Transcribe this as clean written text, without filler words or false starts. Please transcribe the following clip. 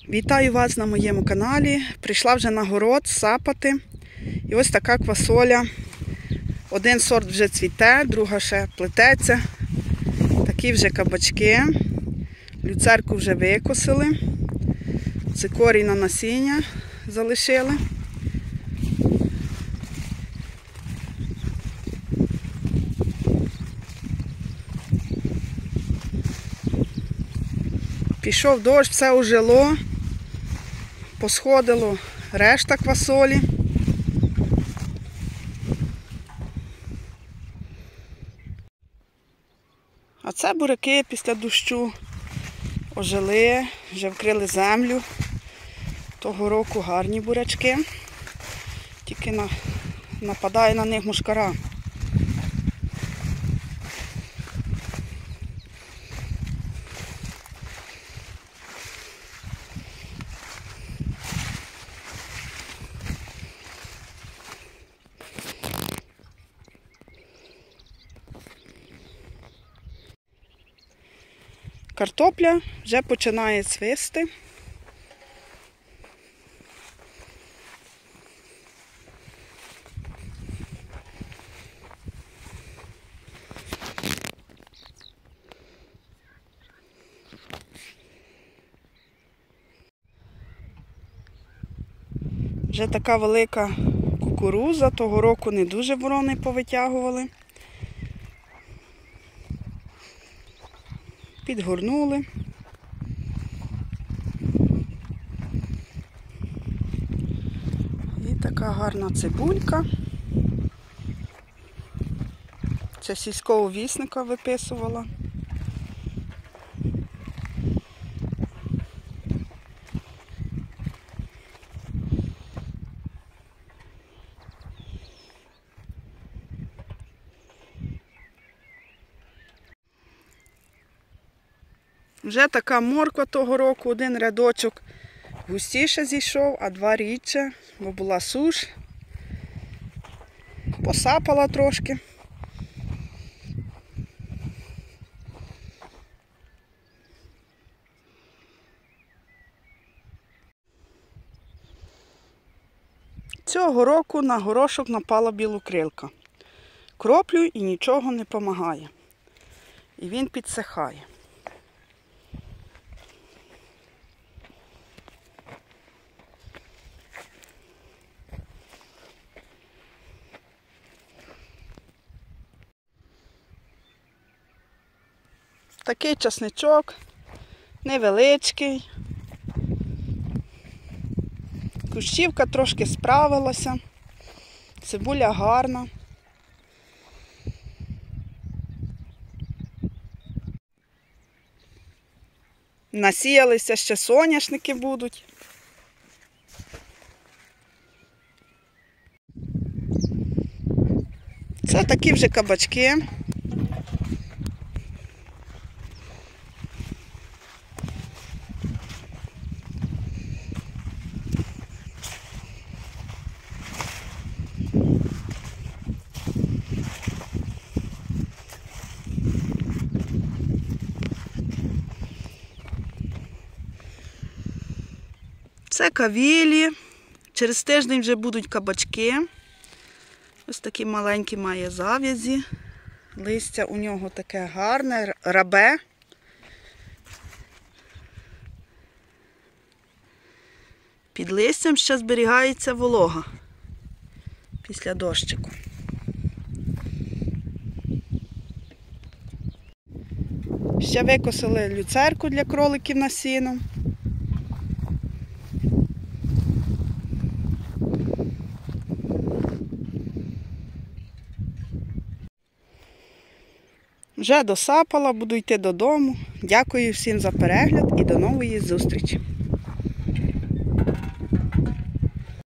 Вітаю вас на моєму каналі. Прийшла вже на город сапати. І ось така квасоля. Один сорт вже цвіте, друга ще плететься. Такі вже кабачки. Люцерку вже викосили. Цикорій на насіння залишили. Пішов дощ, все ожило, посходило решта квасолі. А це буряки після дощу ожили, вже вкрили землю. Того року гарні бурячки, тільки нападає на них мошкара. Картопля вже починає цвісти. Вже така велика кукурудза, того року не дуже ворони повитягували. Підгорнули. І така гарна цибулька. Це сільського вісника виписувала. Вже така морква того року, один рядочок густіше зійшов, а два рідше, бо була суш. Посапала трошки. Цього року на горошок напала білокрилка. Кроплю і нічого не допомагає. І він підсихає. Такий часничок, невеличкий. Кущівка трошки справилася, цибуля гарна. Насіялися, ще соняшники будуть. Це такі вже кабачки. Це кавілі. Через тиждень вже будуть кабачки. Ось такі маленькі має зав'язі. Листя у нього таке гарне, рабе. Під листям ще зберігається волога після дощику. Ще викосили люцерку для кроликів на сіно. Вже досапала, буду йти додому. Дякую всім за перегляд і до нової зустрічі!